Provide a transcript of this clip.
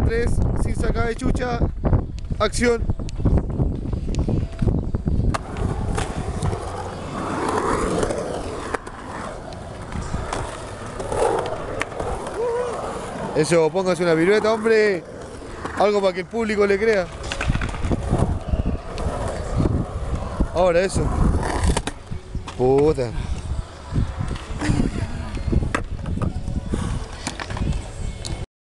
3, sin sacar de chucha. Acción. Eso, póngase una pirueta, hombre. Algo para que el público le crea. Ahora eso. Puta.